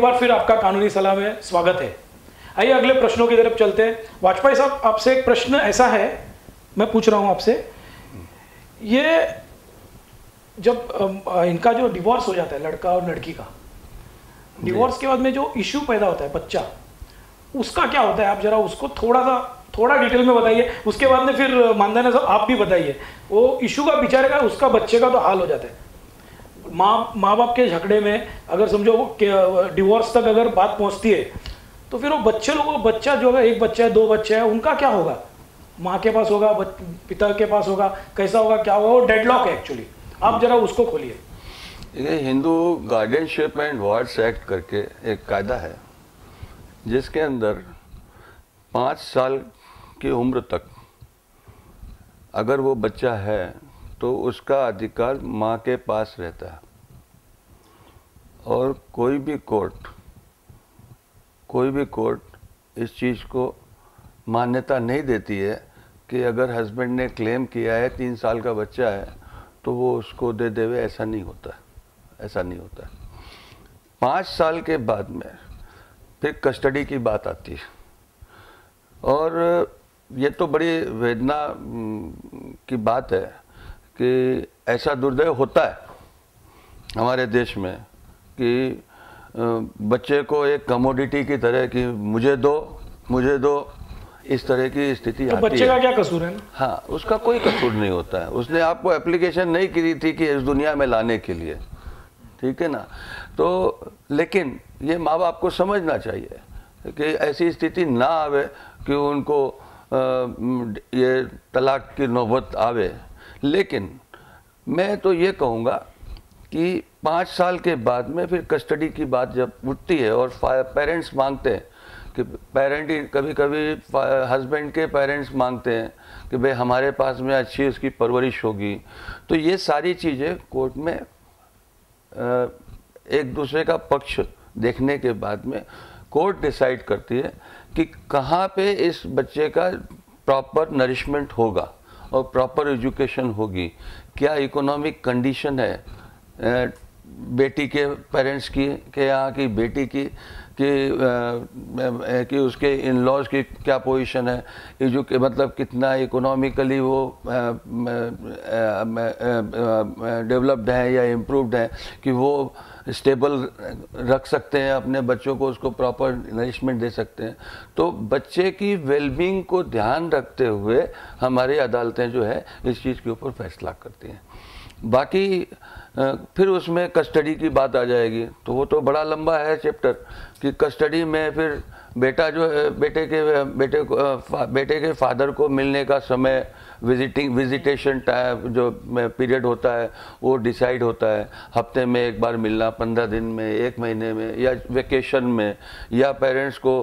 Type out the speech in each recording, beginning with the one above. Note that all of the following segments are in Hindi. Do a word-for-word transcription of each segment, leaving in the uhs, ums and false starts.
एक बार फिर आपका कानूनी सलाह में स्वागत है। आइए अगले प्रश्नों की तरफ चलते हैं। वाजपेयी साहब, आपसे एक प्रश्न ऐसा है, मैं पूछ रहा हूं आपसे, ये जब इनका जो डिवोर्स हो जाता है लड़का और लड़की का, डिवोर्स के बाद में जो इश्यू पैदा होता है बच्चा, उसका क्या होता है? आप जरा उसको थोड़ा सा थोड़ा डिटेल में बताइए। उसके बाद में फिर मानदाना साहब आप भी बताइए। वो इश्यू का बेचारे का, उसका बच्चे का तो हाल हो जाता है। माँ माँ बाप के झगड़े में अगर समझो डिवोर्स तक अगर बात पहुंचती है तो फिर वो बच्चे लोगों को, बच्चा जो है, एक बच्चा है, दो बच्चे हैं, उनका क्या होगा? माँ के पास होगा, पिता के पास होगा, कैसा होगा, क्या होगा? वो डेडलॉक है एक्चुअली। आप जरा उसको खोलिए। ये Hindu guardianship and wards act करके एक कायदा है जिसके अंदर पाँच साल की उम्र तक अगर वो बच्चा है तो उसका अधिकार माँ के पास रहता है, और कोई भी कोर्ट कोई भी कोर्ट इस चीज़ को मान्यता नहीं देती है कि अगर हस्बैंड ने क्लेम किया है तीन साल का बच्चा है तो वो उसको दे देवे। ऐसा नहीं होता ऐसा नहीं होता पाँच साल के बाद में फिर कस्टडी की बात आती है, और ये तो बड़ी वेदना की बात है कि ऐसा दुर्दैव होता है हमारे देश में कि बच्चे को एक कमोडिटी की तरह कि मुझे दो मुझे दो इस तरह की स्थिति तो आती है। बच्चे का क्या कसूर है? हाँ, उसका कोई कसूर नहीं होता है। उसने आपको एप्लीकेशन नहीं की थी कि इस दुनिया में लाने के लिए, ठीक है ना? तो लेकिन ये माँ बाप को समझना चाहिए कि ऐसी स्थिति ना आवे कि उनको आ, ये तलाक की नौबत आवे। लेकिन मैं तो ये कहूँगा कि पाँच साल के बाद में फिर कस्टडी की बात जब उठती है और पेरेंट्स मांगते हैं कि पेरेंट ही कभी कभी हस्बैंड के पेरेंट्स मांगते हैं कि भाई हमारे पास में अच्छी उसकी परवरिश होगी, तो ये सारी चीज़ें कोर्ट में एक दूसरे का पक्ष देखने के बाद में कोर्ट डिसाइड करती है कि कहाँ पे इस बच्चे का प्रॉपर नरिशमेंट होगा और प्रॉपर एजुकेशन होगी, क्या इकोनॉमिक कंडीशन है बेटी के पेरेंट्स की के यहाँ की बेटी की कि कि उसके इन लॉज की क्या पोजीशन है, एजुके मतलब कितना इकोनॉमिकली वो डेवलप्ड है या इम्प्रूव्ड है कि वो स्टेबल रख सकते हैं अपने बच्चों को, उसको प्रॉपर नरिशमेंट दे सकते हैं। तो बच्चे की वेलबींग को ध्यान रखते हुए हमारी अदालतें जो है इस चीज़ के ऊपर फैसला करती हैं। बाकी फिर उसमें कस्टडी की बात आ जाएगी तो वो तो बड़ा लंबा है चैप्टर कि कस्टडी में फिर बेटा जो है बेटे के बेटे को बेटे के फादर को मिलने का समय, विजिटिंग विजिटेशन टाइम जो पीरियड होता है वो डिसाइड होता है। हफ्ते में एक बार मिलना, पंद्रह दिन में, एक महीने में, या वेकेशन में, या पेरेंट्स को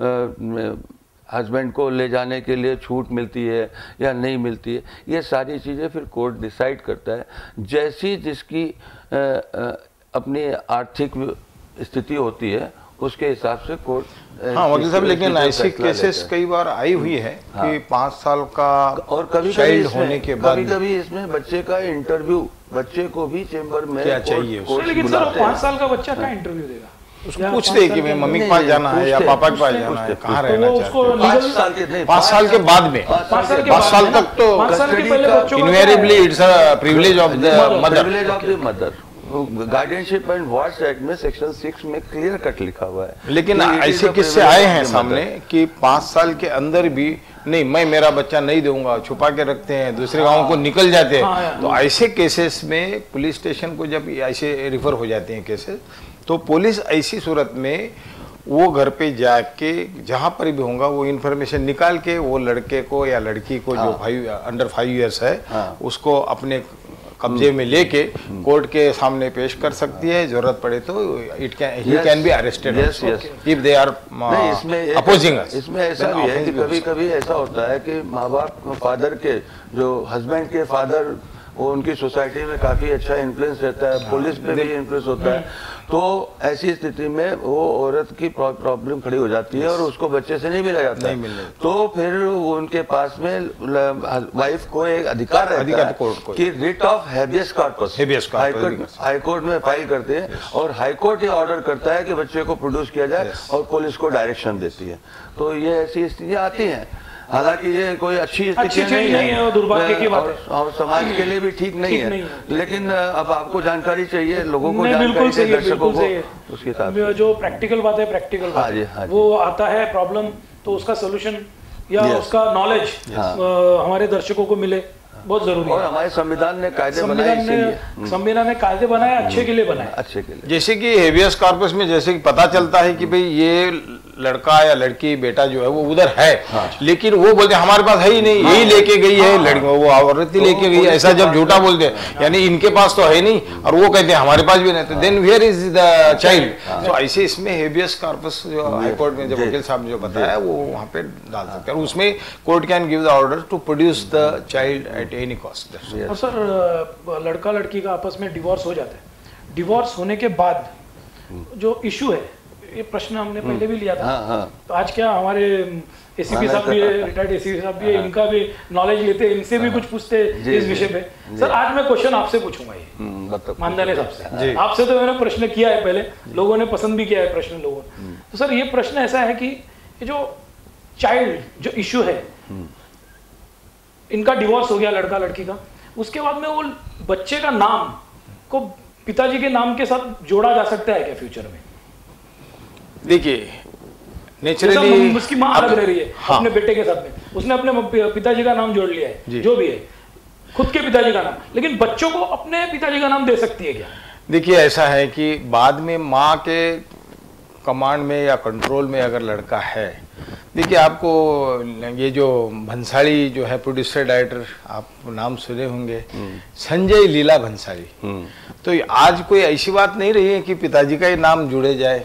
हस्बैंड को ले जाने के लिए छूट मिलती है या नहीं मिलती है, ये सारी चीज़ें फिर कोर्ट डिसाइड करता है। जैसी जिसकी आ, आ, अपनी आर्थिक स्थिति होती है उसके हिसाब से कोर्ट। हाँ वकील साहब, लेकिन ऐसी केसेस कई बार आई हुई है हाँ। कि पाँच साल का और कभी चाइल्ड होने के बाद कभी कभी इसमें बच्चे का इंटरव्यू, बच्चे को भी चेंबर में क्या चाहिए, लेकिन सर पाँच साल का बच्चा क्या इंटरव्यू देगा? उसको पूछ ले कि मैं मम्मी के पास जाना है या पापा के पास जाना है, कहाँ रहना चाहते हैं। पाँच साल के बाद में, पाँच साल तक तो invariably it's a privilege of the mother. Guardianship and wards act में सेक्शन सिक्स में क्लियर कट लिखा हुआ है। लेकिन ऐसे किस्से आए हैं सामने कि पाँच साल के अंदर भी नहीं, मैं मेरा बच्चा नहीं दूंगा, छुपा के रखते हैं, दूसरे गांव को निकल जाते हैं। तो ऐसे केसेस में पुलिस स्टेशन को जब ऐसे रिफर हो जाते हैं केसेस, तो पुलिस ऐसी सूरत में वो घर पे जाके जहाँ पर भी होगा वो इन्फॉर्मेशन निकाल के वो लड़के को या लड़की को हाँ। जो फाइव अंडर फाइव इयर्स है हाँ। उसको अपने कब्जे में लेके कोर्ट के सामने पेश कर सकती है। जरूरत पड़े तो it can he can be arrested if they are opposing us. इसमें ऐसा भी है कि कभी कभी ऐसा होता है कि माँ बाप फादर के जो हस्बैंड के फादर वो उनकी सोसाइटी में काफ़ी अच्छा इन्फ्लुएंस रहता है, पुलिस पे भी इन्फ्लुएंस होता है। तो ऐसी स्थिति में वो औरत की प्रॉब्लम खड़ी हो जाती है और उसको बच्चे से नहीं मिला जाता है, तो फिर वो उनके पास में वाइफ को एक अधिकार रहता है कि writ of habeas corpus high court में फाइल करते हैं और हाई कोर्ट ये ऑर्डर करता है कि बच्चे को प्रोड्यूस किया जाए और पुलिस को डायरेक्शन देती है। तो ये ऐसी स्थितियाँ आती हैं, हालांकि ये कोई अच्छी स्थिति नहीं, नहीं है, दुर्भाग्य की बात है और समाज के लिए भी ठीक नहीं है, लेकिन अब आपको जानकारी चाहिए, लोगों को जानकारी चाहिए, दर्शकों को उसके साथ जो प्रैक्टिकल बात है प्रैक्टिकल बात है, वो आता है प्रॉब्लम तो उसका सोल्यूशन या उसका नॉलेज हमारे दर्शकों को मिले, बहुत जरूरी है। और हमारे संविधान ने कायदे बनाए, संविधान ने कायदे बनाए अच्छे के लिए बनाए, अच्छे के लिए। जैसे कि हेबियस कॉर्पस में जैसे कि पता चलता है कि भाई ये लड़का या लड़की बेटा जो है वो उधर है, हाँ। लेकिन वो बोलते हैं हमारे पास है ही नहीं, हाँ। यही लेके गई है, हाँ। लड़की वो औरत ही लेके गई है, ऐसा जब झूठा बोलते हैं, यानी इनके पास तो है नहीं और वो कहते हैं हमारे पास भी नहीं, तो then where is the child. तो ऐसे इसमें हेबियस कॉर्पस जो हाई कोर्ट में जो वकील साहब ने जो बताया वो वहाँ पे डाल सकते हैं और उसमें court can give the order to produce the child at any cost. और सर लड़का लड़की का आपस में डिवोर्स हो जाता है, डिवोर्स होने के बाद जो इशू है, ये प्रश्न हमने पहले भी लिया था, हाँ, हाँ। तो आज क्या हमारे एसीपी साहब भी है, रिटायर्ड एसीपी साहब भी है, इनका भी नॉलेज लेते, इनसे भी कुछ पूछते इस विषय पे। सर आज मैं क्वेश्चन आपसे पूछूंगा, ये मानदाने साहब से, आपसे तो मैंने प्रश्न किया है पहले, लोगों ने पसंद भी किया है प्रश्न लोगों ने, तो सर ये प्रश्न ऐसा है कि ये जो चाइल्ड जो इशू है, इनका डिवोर्स हो गया लड़का लड़की का, उसके बाद में वो बच्चे का नाम को पिताजी के नाम के साथ जोड़ा जा सकता है क्या फ्यूचर में? देखिए नेचुरली उसकी माँ अलग रह रही है, हाँ। अपने बेटे के साथ में उसने अपने पिताजी का नाम जोड़ लिया है, जो भी है खुद के पिताजी का नाम, लेकिन बच्चों को अपने पिताजी का नाम दे सकती है क्या? देखिए ऐसा है कि बाद में माँ के कमांड में या कंट्रोल में अगर लड़का है, देखिए आपको ये जो भंसाली जो है प्रोड्यूसर डायरेक्टर, आप नाम सुने होंगे, संजय लीला भंसाली, तो आज कोई ऐसी बात नहीं रही है कि पिताजी का ही नाम जुड़े जाए,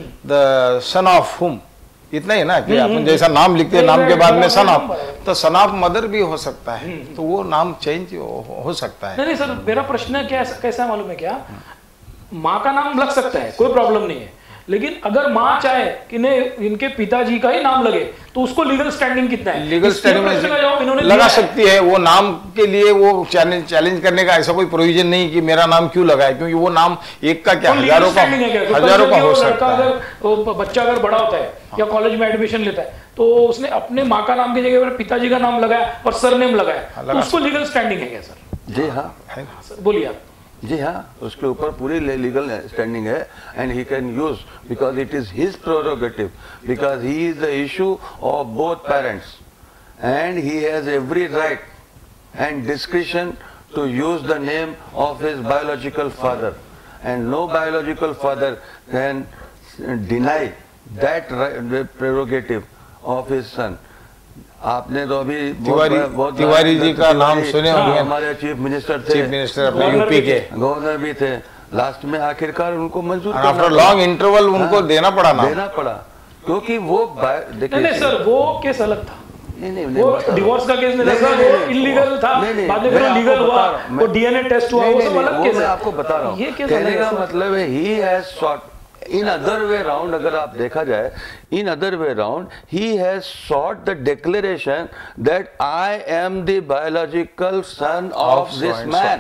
द सन ऑफ हुम, इतना ही ना कि अपन जैसा नाम लिखते हैं नाम के बाद में सन ऑफ, तो सन ऑफ मदर भी हो सकता है, तो वो नाम चेंज हो, हो सकता है। नहीं नहीं सर, मेरा प्रश्न क्या कैसा मालूम है क्या, माँ का नाम लग सकता है, कोई प्रॉब्लम नहीं है, लेकिन अगर माँ चाहे कि नहीं इनके पिताजी का ही नाम लगे तो उसको लीगल स्टैंडिंग कितना है? लीगल स्टैंडिंग लगा सकती है, वो नाम के लिए वो चैलेंज चैलेंज करने का ऐसा कोई प्रोविजन नहीं कि मेरा नाम क्यों लगा है, क्योंकि वो नाम एक का क्या हजारों का हजारों का हो सकता है। अगर बच्चा अगर बड़ा होता है या कॉलेज में एडमिशन लेता है तो उसने अपने माँ का नाम की जगह पर पिताजी का नाम लगाया और सरनेम लगाया, तो उसको लीगल स्टैंडिंग है क्या सर? जी हाँ, बोलिए आप। जी हाँ, उसके ऊपर पूरी लीगल स्टैंडिंग है and he can use because it is his prerogative, because he is the issue of both parents and he has every right and discretion to use the name of his biological father and no biological father can deny that prerogative of his son. आपने तो अभी तिवारी तिवारी जी का नाम सुने होंगे, हमारे चीफ मिनिस्टर थे, चीफ मिनिस्टर अपने यूपी के, गवर्नर भी थे, लास्ट में आखिरकार उनको मंजूर आफ्टर लॉन्ग इंटरवल उनको देना पड़ा ना, देना पड़ा क्योंकि वो देखिए नहीं सर, वो केस अलग था, नहीं नहीं वो डिवोर्स का केस नहीं था, वो इलीगल था, बाद में फिर लीगल हुआ, वो डीएनए टेस्ट हुआ, वो सब अलग केस है। मैं आपको बता रहा हूँ, ये केस कहने का मतलब है he has sought in other way round, अगर आप देखा जाए in other way round, he has sought the declaration that I am the biological son of this man,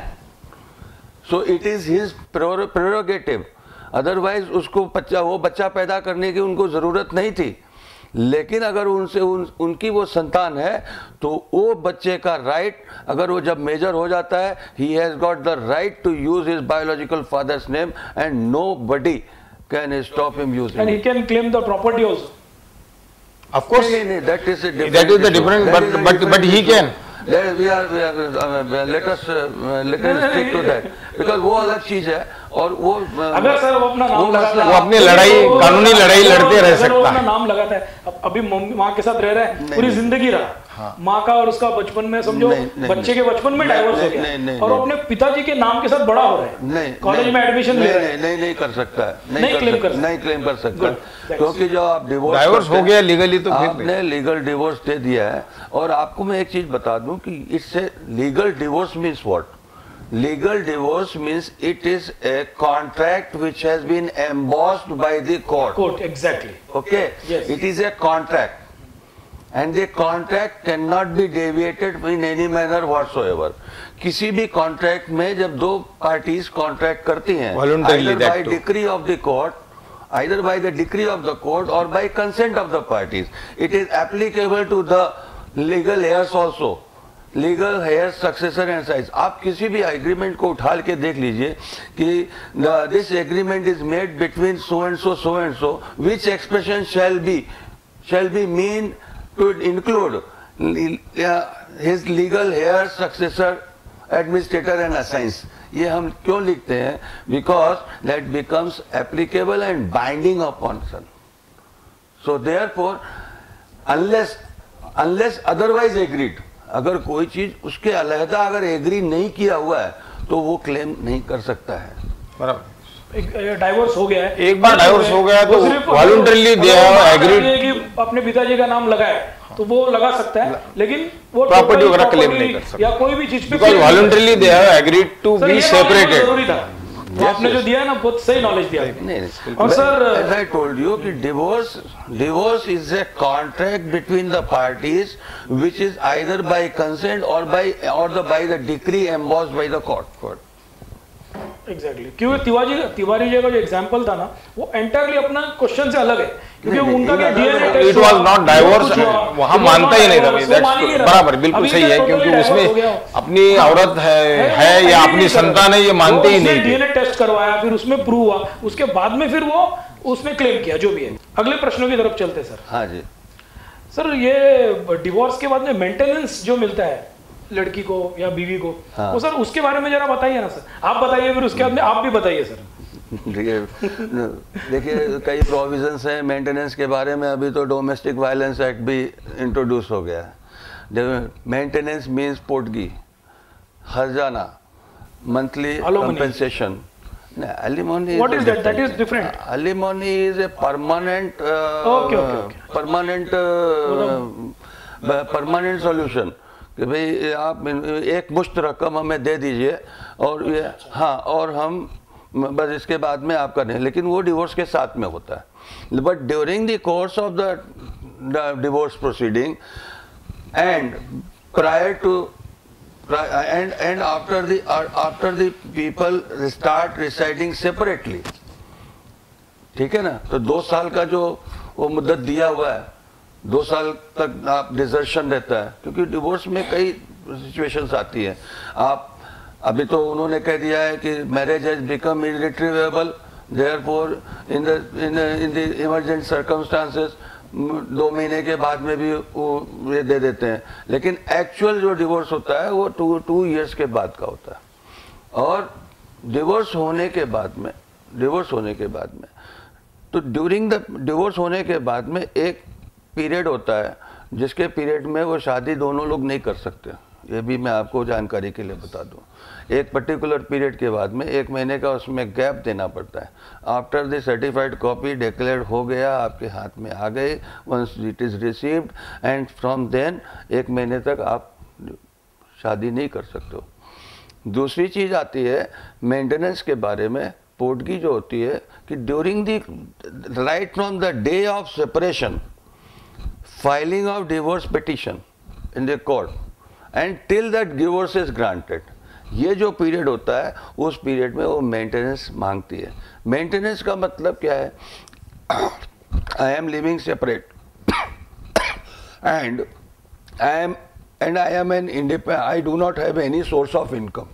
so it is his prerogative, otherwise उसको बच्चा वो बच्चा पैदा करने की उनको जरूरत नहीं थी, लेकिन अगर उनसे उन, उनकी वो संतान है तो वो बच्चे का राइट अगर वो जब मेजर हो जाता है, he has got the right to use his biological father's name and nobody can stop him using and he can claim the property also, of course. no, no, that is a different that is the different but but but he can There we are, we are uh, let us uh, let us stick to that because वो अलग चीज है और वो अगर सर वो अपना नाम लगाता है, वो अपनी लड़ाई कानूनी लड़ाई लड़ते रह सकता है, अपना नाम लगाता है, अभी माँ के साथ रह रहा है पूरी जिंदगी रहा, हाँ। माँ का और उसका बचपन में समझो बच्चे के बचपन में डाइवोर्स हो गया और अपने पिताजी के नाम के साथ बड़ा हो रहा है, नहीं कॉलेज में एडमिशन ले रहे हैं, नहीं नहीं कर सकता है, नहीं क्लेम कर नहीं क्लेम कर सकता, क्योंकि जो आप डिवोर्स हो गया लीगली तो आपने लीगल डिवोर्स दे दिया है। और आपको मैं एक चीज बता दूं कि इससे legal divorce means what, Legal divorce means it is a contract which has been embossed by the court. Court, exactly. Okay? Yes. It is a contract. And the contract cannot be deviated in any manner whatsoever. किसी भी contract में जब दो parties contract करती हैं, either by decree of the court, either by the decree of the court or by consent of the parties, it is applicable to the legal heirs also. Legal heir successor and साइज. आप किसी भी एग्रीमेंट को उठा के देख लीजिए कि this agreement is made between so and so so and so, which expression shall be shall be mean to include his legal heir successor administrator and assigns. ये हम क्यों लिखते हैं? Because that becomes applicable and binding upon son. So therefore unless unless otherwise agreed, अगर कोई चीज उसके अलहदा अगर एग्री नहीं किया हुआ है तो वो क्लेम नहीं कर सकता है. बराबर. एक डाइवोर्स हो गया है, एक बार डाइवोर्स हो गया तो वॉलंटरली दे एग्रीड अपने पिताजी का नाम लगाए तो वो लगा सकता है, लेकिन वो प्रॉपर्टी वगैरह क्लेम नहीं कर सकता या कोई भी चीज पे because voluntarily they have agreed to be separated. वो आपने जो दिया है ना बहुत सही नॉलेज दिया. नहीं, और sir as I told you कि divorce divorce is a contract between the parties which is either by consent or by or the by the decree embossed by the court. court. Exactly क्योंकि तिवारी तिवारी जी का जो एग्जांपल था ना वो एंटायरली अपना क्वेश्चन से अलग है, क्योंकि उनका क्या DNA test it was not divorce, वहां मानता ही नहीं था. बराबर, बिल्कुल सही है, क्योंकि उसमें अपनी औरत है है या अपनी संतान है ये मानते ही नहीं. डीएनए टेस्ट करवाया, फिर उसमें प्रूव हुआ, उसके बाद में फिर वो उसने क्लेम किया जो भी है. अगले प्रश्नों की तरफ चलते सर. हाँ जी सर, ये डिवोर्स के बाद में मेंटेनेंस जो मिलता है लड़की को या बीवी को, हाँ. वो सर उसके बारे में जरा बताइए ना सर. आप बताइए, फिर उसके बाद में आप भी बताइए सर. देखिए कई प्रोविजंस हैं मेंटेनेंस के बारे में. अभी तो डोमेस्टिक वायलेंस एक्ट भी इंट्रोड्यूस हो गया है. मेंटेनेंस मींस पोटगी, हर्जाना, monthly compensation. alimony what is that? That is different. alimony is a permanent uh, okay, okay, okay. permanent uh, permanent solution कि भाई आप एक मुश्त रकम हमें दे दीजिए और ये हाँ और हम बस इसके बाद में आप करें, लेकिन वो डिवोर्स के साथ में होता है. But during the course of the divorce proceeding and prior to and and after the after the people start residing separately, ठीक है ना, तो दो साल का जो वो मुद्दत दिया हुआ है, दो साल तक आप डिजर्शन रहता है, क्योंकि डिवोर्स में कई सिचुएशंस आती हैं. आप अभी तो उन्होंने कह दिया है कि marriage has become irretrievable, therefore in the in in the emergent circumstances दो महीने के बाद में भी वो ये दे देते हैं, लेकिन एक्चुअल जो डिवोर्स होता है वो टू टू इयर्स के बाद का होता है. और डिवोर्स होने के बाद में डिवोर्स होने के बाद में तो ड्यूरिंग द डिवोर्स होने के बाद में एक पीरियड होता है जिसके पीरियड में वो शादी दोनों लोग नहीं कर सकते. ये भी मैं आपको जानकारी के लिए बता दूं. एक पर्टिकुलर पीरियड के बाद में एक महीने का उसमें गैप देना पड़ता है. After the certified copy declared हो गया, आपके हाथ में आ गए, once it is received and from then एक महीने तक आप शादी नहीं कर सकते हो. दूसरी चीज़ आती है मेंटेनेंस के बारे में. पोटगी जो होती है कि during the right from the day of separation, filing of divorce petition in the court and till that divorce is granted, ये जो पीरियड होता है उस पीरियड में वो मेंटेनेंस मांगती है. मेंटेनेंस का मतलब क्या है? I am living separate and I am and I am an independent, I do not have any source of income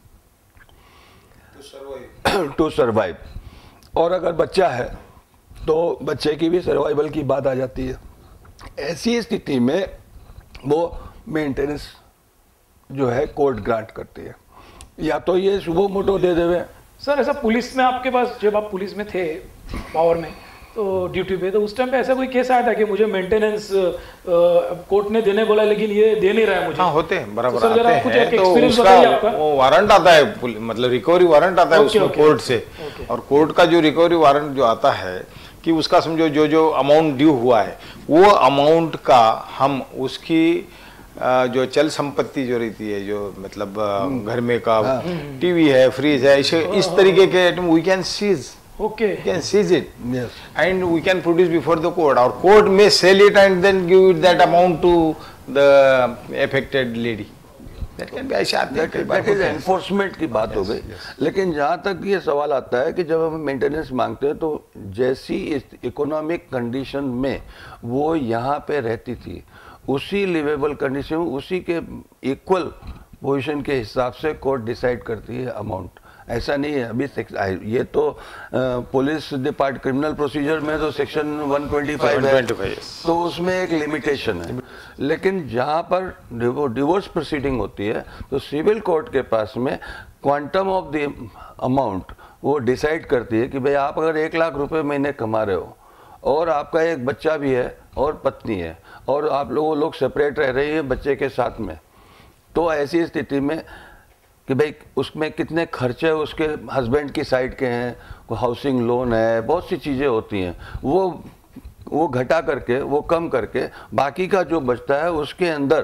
to survive. और अगर बच्चा है तो बच्चे की भी सर्वाइवल की बात आ जाती है. ऐसी स्थिति में वो मेंटेनेंस जो है कोर्ट ग्रांट करती है, या तो ये सुबह मोटो दे देवे. सर ऐसा पुलिस में आपके पास, जब आप पुलिस में थे पावर में तो ड्यूटी पे, तो उस टाइम पे ऐसा कोई केस आया था कि मुझे मेंटेनेंस कोर्ट ने देने बोला लेकिन ये दे नहीं रहा है मुझे? हाँ होते हैं, बराबर तो आते हैं. तो उसका वो वारंट आता है, मतलब रिकवरी वारंट आता है उसमें कोर्ट से. और कोर्ट का जो रिकवरी वारंट जो आता है कि उसका समझो जो जो अमाउंट ड्यू हुआ है वो अमाउंट का हम उसकी जो चल संपत्ति जो रहती है, जो मतलब घर में का टीवी है, फ्रिज है, इसे इस तरीके के item we can seize, okay, can seize it and we can produce before the court, और कोर्ट में sell it and then give it that amount to the affected lady. Enforcement की बात हो गई। लेकिन जहाँ तक ये सवाल आता है कि जब हम मेंटेनेंस मांगते हैं तो जैसी इकोनॉमिक कंडीशन में वो यहाँ पे रहती थी, उसी लिवेबल कंडीशन, उसी के इक्वल पोजीशन के हिसाब से कोर्ट डिसाइड करती है अमाउंट। ऐसा नहीं है अभी ये तो पुलिस डिपार्ट क्रिमिनल प्रोसीजर में तो सेक्शन वन ट्वेंटी फाइव है, तो उसमें एक लिमिटेशन है। लेकिन जहाँ पर डिवोर्स प्रोसीडिंग होती है तो सिविल कोर्ट के पास में क्वांटम ऑफ द अमाउंट वो डिसाइड करती है कि भाई आप अगर एक लाख रुपए महीने कमा रहे हो और आपका एक बच्चा भी है और पत्नी है और आप लोग लोग सेपरेट रह रही है बच्चे के साथ में, तो ऐसी स्थिति में कि भाई उसमें कितने खर्चे उसके हस्बैंड की साइड के हैं, कोई हाउसिंग लोन है, बहुत सी चीज़ें होती हैं, वो वो घटा करके, वो कम करके बाकी का जो बचता है उसके अंदर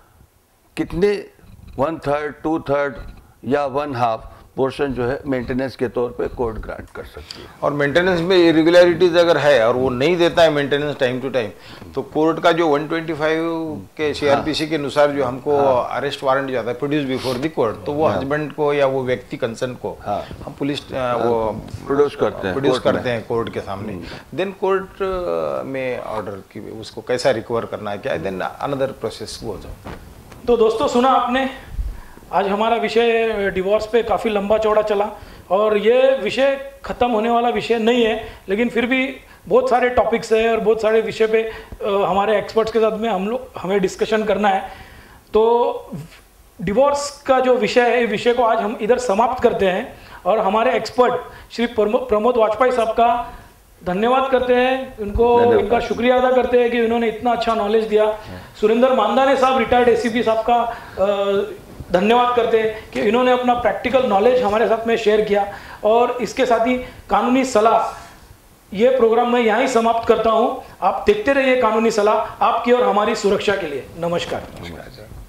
कितने वन थर्ड, टू थर्ड या वन हाफ पोर्शन जो है मेंटेनेंस के तौर पे कोर्ट ग्रांट कर सकती है। और मेंटेनेंस में इरेगुलरिटीज अगर है और वो नहीं देता है मेंटेनेंस टाइम टू टाइम, तो कोर्ट का जो वन ट्वेंटी फाइव के सीआरपीसी के अनुसार जो हमको अरेस्ट वारंट जाता है प्रोड्यूस बिफोर द कोर्ट, तो वो हस्बैंड को या वो व्यक्ति कंसर्न को हम पुलिस वो प्रोड्यूस करते हैं प्रोड्यूस करते हैं कोर्ट के सामने। देन कोर्ट में ऑर्डर की उसको कैसा रिकवर करना है क्या, देन अनदर प्रोसेस वो हो जाए। तो दोस्तों सुना आपने, आज हमारा विषय डिवोर्स पे काफ़ी लंबा चौड़ा चला और ये विषय ख़त्म होने वाला विषय नहीं है, लेकिन फिर भी बहुत सारे टॉपिक्स है और बहुत सारे विषय पे आ, हमारे एक्सपर्ट्स के साथ में हम लोग हमें डिस्कशन करना है। तो डिवोर्स का जो विषय है, विषय को आज हम इधर समाप्त करते हैं और हमारे एक्सपर्ट श्री प्रमोद वाजपेयी साहब का धन्यवाद करते हैं, उनको इनका शुक्रिया अदा करते हैं कि उन्होंने इतना अच्छा नॉलेज दिया। सुरेंद्र मांदाने साहब रिटायर्ड एसीपी साहब का आ, धन्यवाद करते हैं कि इन्होंने अपना प्रैक्टिकल नॉलेज हमारे साथ में शेयर किया। और इसके साथ ही कानूनी सलाह ये प्रोग्राम मैं यहाँ ही समाप्त करता हूँ। आप देखते रहिए कानूनी सलाह, आपकी और हमारी सुरक्षा के लिए। नमस्कार।